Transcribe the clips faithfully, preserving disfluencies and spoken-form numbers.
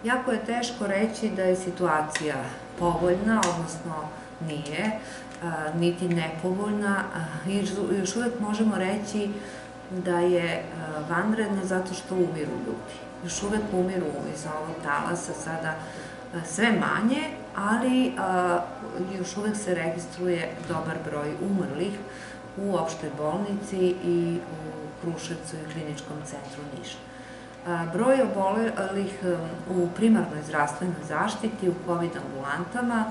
Jako je teško reći da je situacija povoljna, odnosno nije, niti nepovoljna, i još uvek možemo reći da je vanredna zato što umiru ljudi. Još uvek umiru iz ovog talasa sada sve manje, ali još uvek se registruje dobar broj umrlih u opštoj bolnici i u Kruševcu i Kliničkom centru Niš. Broj obolelih u primarnoj zdravstvenoj zaštiti u kovid ambulantama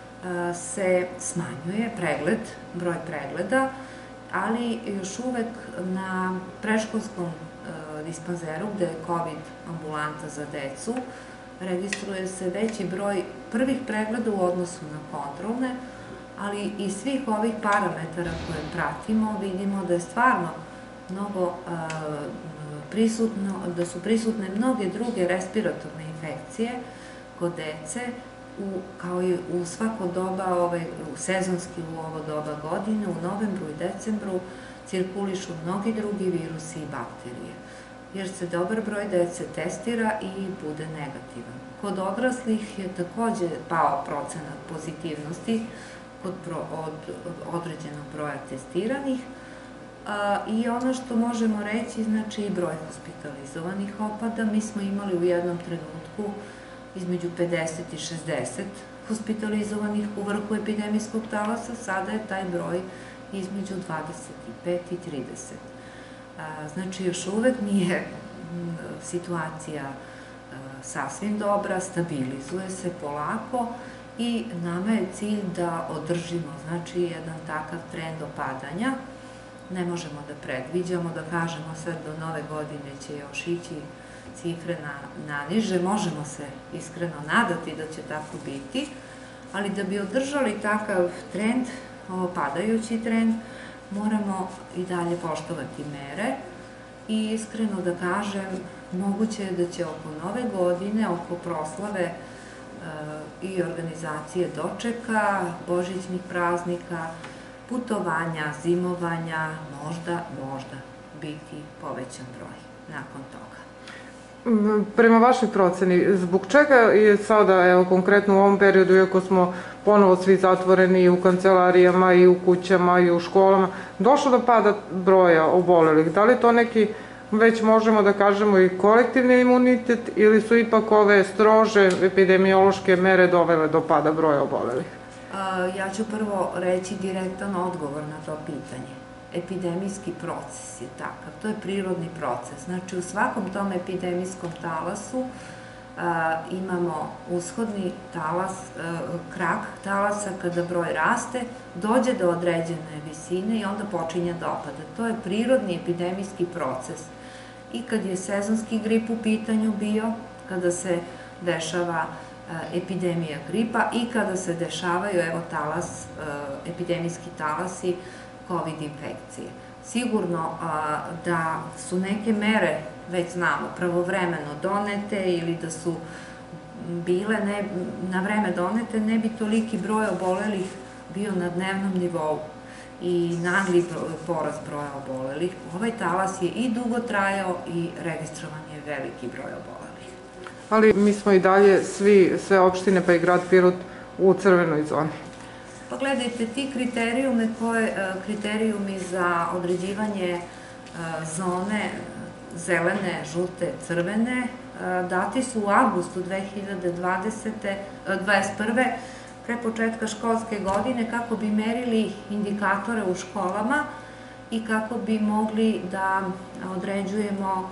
se smanjuje, pregled, broj pregleda, ali još uvek na predškolskom dispanzeru, gde je kovid ambulanta za decu, registruje se veći broj prvih pregleda u odnosu na kontrolne, ali i svih ovih parametara koje pratimo vidimo da je stvarno mnogo prisutno, da su prisutne mnoge druge respiratorne infekcije kod dece, kao i u svako doba, sezonski u ovo doba godine, u novembru i decembru cirkulišu mnogi drugi virusi i bakterije, jer se dobar broj dece testira i bude negativan. Kod odraslih je takođe pao procenat pozitivnosti od određenog broja testiranih, i ono što možemo reći, znači i broj hospitalizovanih opada. Mi smo imali u jednom trenutku između pedeset i šezdeset hospitalizovanih u vrhu epidemijskog talasa, sada je taj broj između dvadeset pet i trideset. Znači, još uvek nije situacija sasvim dobra, stabilizuje se polako i nama je cilj da održimo, znači, jedan takav trend opadanja. Ne možemo da predviđamo, da kažemo sad do nove godine će još ići cifre na niže, možemo se iskreno nadati da će tako biti, ali da bi održali takav trend, padajući trend, moramo i dalje poštovati mere i iskreno da kažem, moguće je da će oko nove godine, oko proslave i organizacije dočeka, božićnih praznika, putovanja, zimovanja, možda, možda biti povećan broj nakon toga. Prema vašoj proceni, zbog čega je sada, evo konkretno u ovom periodu, iako smo ponovo svi zatvoreni i u kancelarijama, i u kućama, i u školama, došlo do pada broja obolelih? Da li to neki, već možemo da kažemo, i kolektivni imunitet, ili su ipak ove strože epidemiološke mere dovele do pada broja obolelih? Ja ću prvo reći direktan odgovor na to pitanje. Epidemijski proces je takav, to je prirodni proces. Znači, u svakom tom epidemijskom talasu imamo ushodni talas, krak talasa kada broj raste, dođe do određene visine i onda počinje da opada. To je prirodni epidemijski proces. I kad je sezonski grip u pitanju bio, kada se dešava epidemija gripa i kada se dešavaju, evo, talas, epidemijski talasi kovid infekcije. Sigurno da su neke mere, već znamo, pravovremeno donete ili da su bile na vreme donete, ne bi toliki broj obolelih bio na dnevnom nivou i nagli porast broja obolelih. Ovaj talas je i dugo trajao i registrovan je veliki broj obolelih. Ali mi smo i dalje svi, sve opštine pa i grad Pirot u crvenoj zoni. Pa gledajte, ti kriterijumi, kriterijumi za određivanje zone zelene, žute, crvene, dati su u avgustu dve hiljade dvadeset prve pre početka školske godine kako bi merili indikatore u školama i kako bi mogli da određujemo,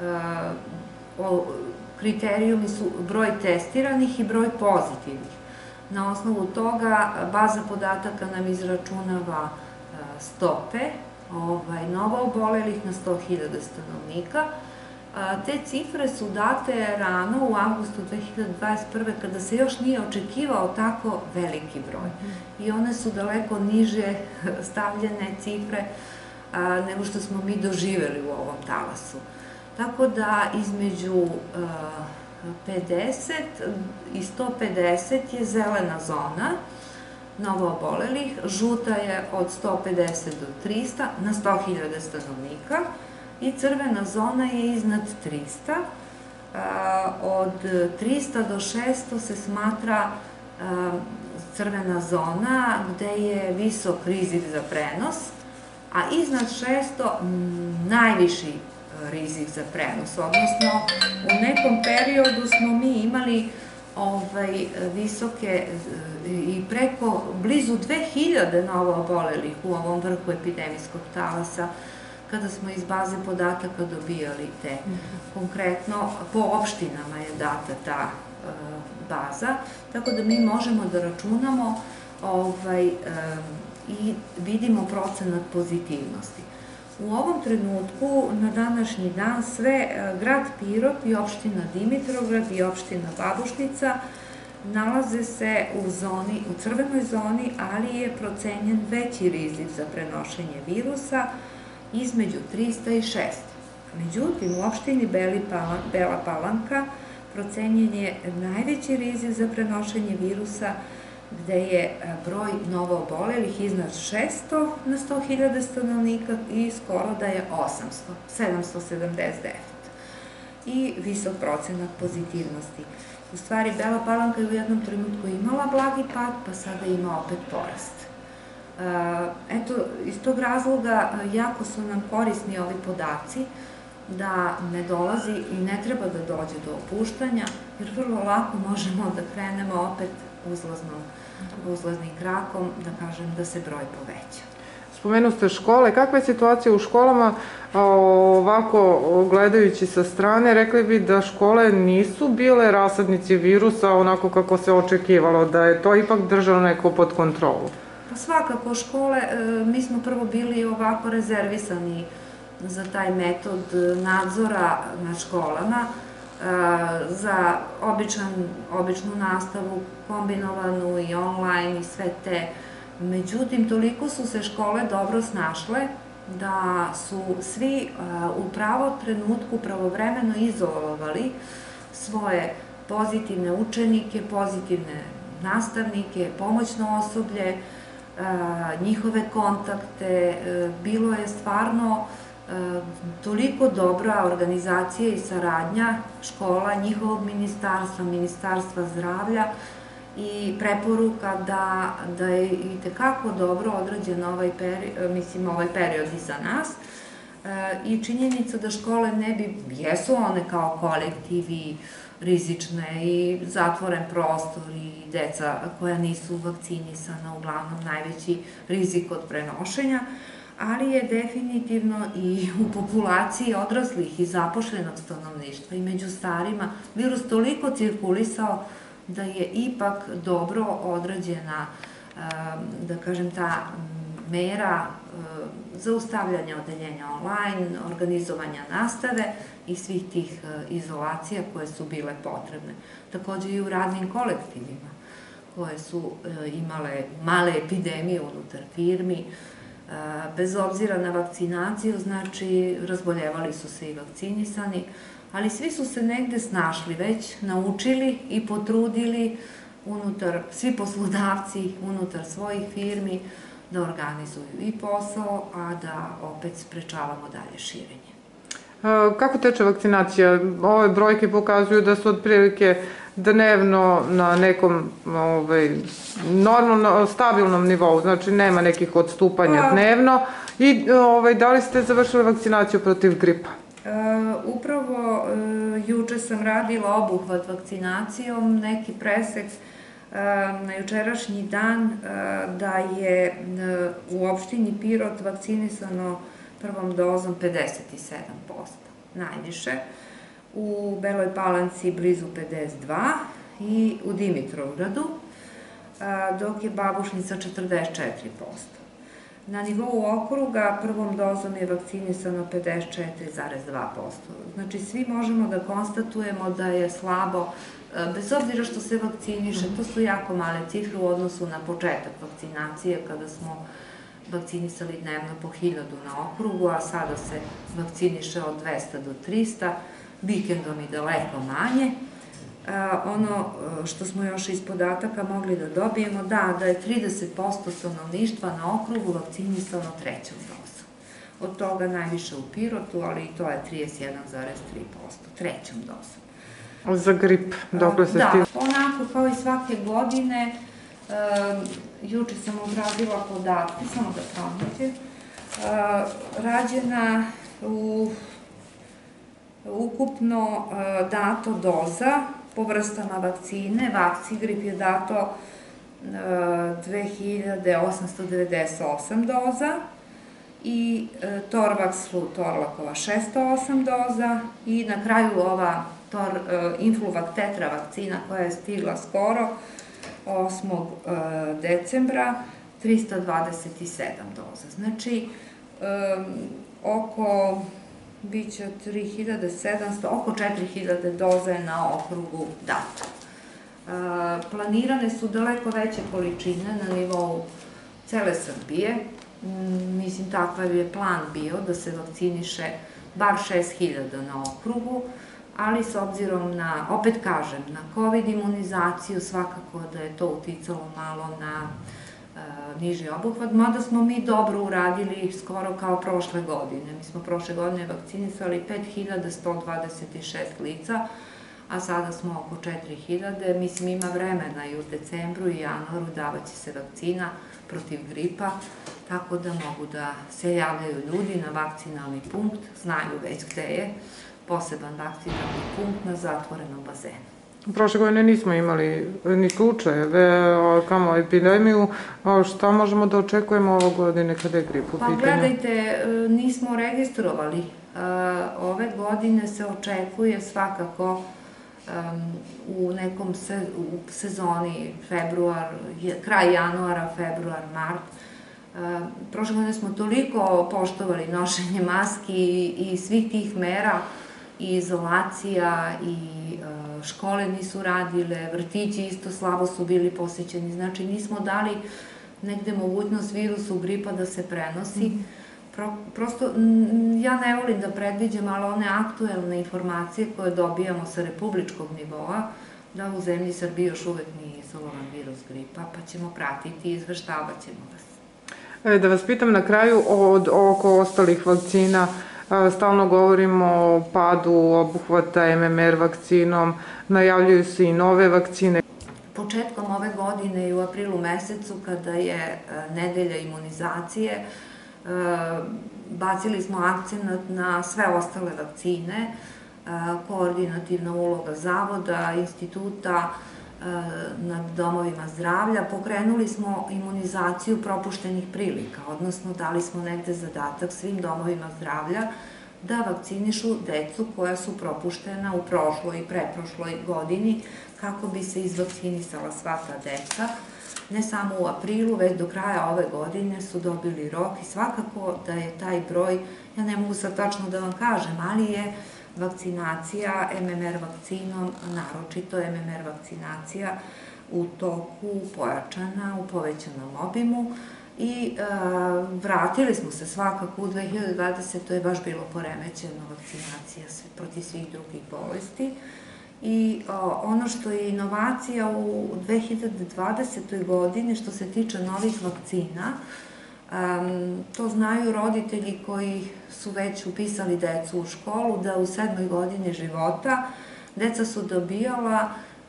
kriterijumi su broj testiranih i broj pozitivnih. Na osnovu toga baza podataka nam izračunava stope novo obolelih na sto hiljada stanovnika. Te cifre su date rano u avgustu dve hiljade dvadeset prve kada se još nije očekivao tako veliki broj. I one su daleko niže stavljene cifre nego što smo mi doživeli u ovom talasu. Tako da između pedeset i sto pedeset je zelena zona novoobolelih, žuta je od sto pedeset do trista na sto hiljada stanovnika i crvena zona je iznad trista, od trista do šesto se smatra crvena zona gde je visok rizik za prenos, a iznad šesto najviši rizik za prenos, odnosno u nekom periodu smo mi imali visoke i preko blizu dve hiljade novo obolelih u ovom vrhu epidemijskog talasa, kada smo iz baze podataka dobijali te. Konkretno, po opštinama je data ta baza, tako da mi možemo da računamo i vidimo procenat pozitivnosti. U ovom trenutku, na današnji dan, sve grad Pirot i opština Dimitrovgrad i opština Babušnica nalaze se u crvenoj zoni, ali je procenjen veći rizik za prenošenje virusa između trista i šesto. Međutim, u opštini Bela Palanka procenjen je najveći rizik za prenošenje virusa, gde je broj novoobolelih iznad šesto na sto hiljada stanovnika i skoro da je osamsto, sedamsto sedamdeset devet. I visok procenat pozitivnosti. U stvari, Bela Palanka je u jednom trenutku imala blagi pad, pa sada ima opet porast. Eto, iz tog razloga jako su nam korisni ovi podaci, da ne dolazi i ne treba da dođe do opuštanja, jer vrlo lako možemo da krenemo opet uzlaznim krakom, da kažem da se broj poveća. Spomenuli ste škole. Kakva je situacija u školama? Ovako, gledajući sa strane, rekli bi da škole nisu bile rasadnici virusa onako kako se očekivalo, da je to ipak držalo neko pod kontrolu. Pa svakako škole, mi smo prvo bili ovako rezervisani za taj metod nadzora nad školama, za običnu nastavu, kombinovanu i online i sve te. Međutim, toliko su se škole dobro snašle da su svi u pravo trenutku pravovremeno izolovali svoje pozitivne učenike, pozitivne nastavnike, pomoćno osoblje, njihove kontakte. Bilo je stvarno toliko dobra organizacija i saradnja škola, njihovog ministarstva, Ministarstva zdravlja i preporuka da je i tekako dobro odrađen ovaj period iza nas i činjenica da škole ne bi, jesu one kao kolektivi rizične i zatvoren prostor i deca koja nisu vakcinisana, uglavnom najveći rizik od prenošenja, ali je definitivno i u populaciji odraslih i zapošljenog stanovništva i među starima virus toliko cirkulisao da je ipak dobro odrađena, da kažem, ta mera zaustavljanja odeljenja online, organizovanja nastave i svih tih izolacija koje su bile potrebne. Takođe i u radnim kolektivima koje su imale male epidemije unutar firmi, bez obzira na vakcinaciju, znači razboljevali su se i vakcinisani, ali svi su se negde snašli već, naučili i potrudili unutar, svi poslodavci unutar svojih firmi da organizuju i posao, a da opet sprečavamo dalje širenje. Kako teče vakcinacija? Ove brojke pokazuju da su otprilike dnevno na nekom normalnom, stabilnom nivou, znači nema nekih odstupanja dnevno. I da li ste završili vakcinaciju protiv gripa? Upravo juče sam radila obuhvat vakcinacijom, neki presek na jučerašnji dan da je u opštini Pirot vakcinisano prvom dozom pedeset sedam posto, najviše. U Beloj Palanci blizu pedeset dva i u Dimitrovgradu, dok je Babušnica četrdeset četiri posto. Na nivou okruga prvom dozom je vakcinisano pedeset četiri zarez dva posto. Znači, svi možemo da konstatujemo da je slabo, bez obzira što se vakciniše, to su jako male cifre u odnosu na početak vakcinacije, kada smo vakcinisali dnevno po hiljadu na okrugu, a sada se vakciniše od dvesta do trista, vikendom i daleko manje. Ono što smo još iz podataka mogli da dobijemo, da, da je trideset posto stanovništva na okrugu vakcinisano trećom dozom. Od toga najviše u Pirotu, ali i to je trideset jedan zarez tri posto, trećom dozom. Za grip, dokle se Da, stigla? onako kao i svake godine, juče sam obradila podatke, samo da pronađem, rađena u ukupno dato doza po vrstama vakcine. Vakcigrip je dato dve hiljade osamsto devedeset osam doza i Torvaxu Torlakova šesto osam doza i na kraju ova Influvac tetra vakcina koja je stigla skoro osmog decembra trista dvadeset sedam doza. Znači, oko biće tri hiljade sedamsto, oko četiri hiljade doza je na okrugu dato. Planirane su daleko veće količine na nivou cele Srbije. Mislim, takav je plan bio da se vakciniše bar šest hiljada na okrugu, ali s obzirom na, opet kažem, na COVID imunizaciju, svakako da je to uticalo malo na niži obuhvat, mada smo mi dobro uradili skoro kao prošle godine. Mi smo prošle godine vakcinisali pet hiljada sto dvadeset šest lica, a sada smo oko četiri hiljade. Mislim, ima vremena i u decembru i januaru davat će se vakcina protiv gripa, tako da mogu da se javljaju ljudi na vakcinalni punkt, znaju već gde je poseban vakcinalni punkt na zatvorenom bazenu. Prošle godine nismo imali ni slučajeve, kamo epidemiju. Šta možemo da očekujemo ove godine kada je grip u pitanju? Pa gledajte, nismo registrovali. Ove godine se očekuje svakako u nekom sezoni, februar, kraj januara, februar, mart. Prošle godine smo toliko poštovali nošenje maski i svih tih mera, i izolacija, i škole nisu radile, vrtići isto slabo su bili posećeni, znači nismo dali negde mogućnost virusu gripa da se prenosi. Prosto, ja ne volim da predviđam, ali one aktuelne informacije koje dobijamo sa republičkog nivoa, da u zemlji Srbiji još uvek nije izolovan virus gripa, pa ćemo pratiti i izveštavat ćemo vas. Da vas pitam na kraju, oko ostalih vakcina, stalno govorimo o padu obuhvata em em er vakcinom, najavljuju se i nove vakcine. Početkom ove godine i u aprilu mesecu, kada je nedelja imunizacije, bacili smo akcent na sve ostale vakcine, koordinativna uloga zavoda, instituta, nad domovima zdravlja. Pokrenuli smo imunizaciju propuštenih prilika, odnosno dali smo negde zadatak svim domovima zdravlja da vakcinišu decu koja su propuštena u prošloj i preprošloj godini, kako bi se izvakcinisala sva ta deca. Ne samo u aprilu, već do kraja ove godine su dobili rok i svakako da je taj broj, ja ne mogu sad tačno da vam kažem, ali je vakcinacija em em er vakcinom, naročito em em er vakcinacija u toku, pojačana, u povećanom obimu i vratili smo se svakako u dve hiljade dvadesetoj je baš bilo poremećeno vakcinacija protiv svih drugih bolesti. I ono što je inovacija u dve hiljade dvadesetoj godini što se tiče novih vakcina, to znaju roditelji koji su već upisali decu u školu, da u sedmoj godini života deca su dobijala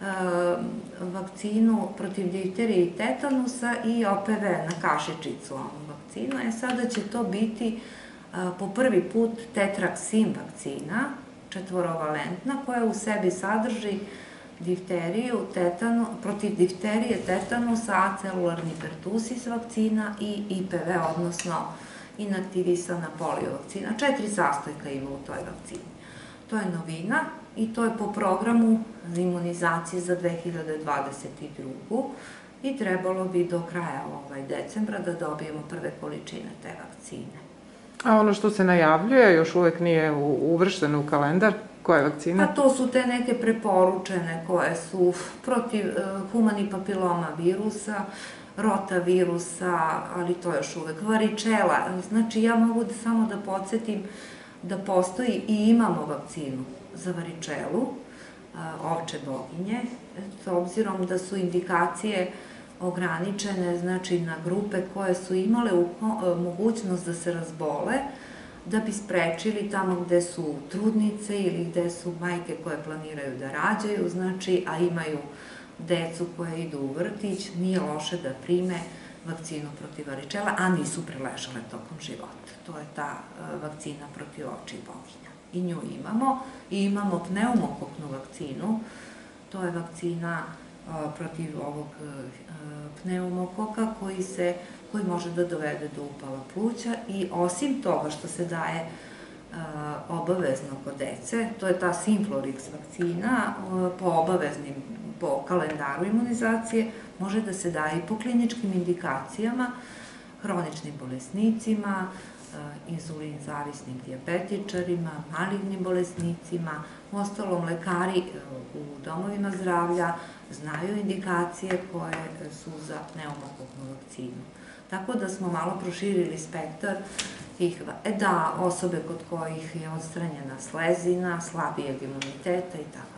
vakcinu protiv difterije i tetanusa i o pe ve na kašičicu vakcinu. E sada će to biti po prvi put tetraksin vakcina, četvorovalentna, koja u sebi sadrži difteriju, protiv difterije, tetanusa, acelularni pertusis vakcina i i pe ve, odnosno inaktivisana polio vakcina. Četiri sastojka ima u toj vakcini. To je novina i to je po programu imunizacije za dve hiljade dvadeset drugu. i trebalo bi do kraja decembra da dobijemo prve količine te vakcine. A ono što se najavljuje još uvek nije uvršteno u kalendar? Koje vakcine? Pa to su te neke preporučene koje su protiv humani papiloma virusa, rotavirusa, ali to još uvek, varičela. Znači ja mogu samo da podsjetim da postoji i imamo vakcinu za varičelu, ovče boginje, s obzirom da su indikacije ograničene, znači na grupe koje su imale mogućnost da se razbole, da bi sprečili tamo gde su trudnice ili gde su majke koje planiraju da rađaju, znači, a imaju decu koje idu u vrtić, nije loše da prime vakcinu protiv varičela, a nisu preležale tokom života. To je ta vakcina protiv očnih boginja. I nju imamo. I imamo pneumokoknu vakcinu, to je vakcina protiv ovog pneumokoka koji se, koji može da dovede do upala pluća i osim toga što se daje obavezno kod dece, to je ta Synflorix vakcina po obaveznim, po kalendaru imunizacije, može da se daje i po kliničkim indikacijama, hroničnim bolesnicima, insulin zavisnim dijabetičarima, malignim bolesnicima. Uostalom, lekari u domovima zdravlja znaju indikacije koje su za pneumokoknu vakcinu. Tako da smo malo proširili spektar tih, da, osobe kod kojih je odstranjena slezina, slabijeg imuniteta i tako.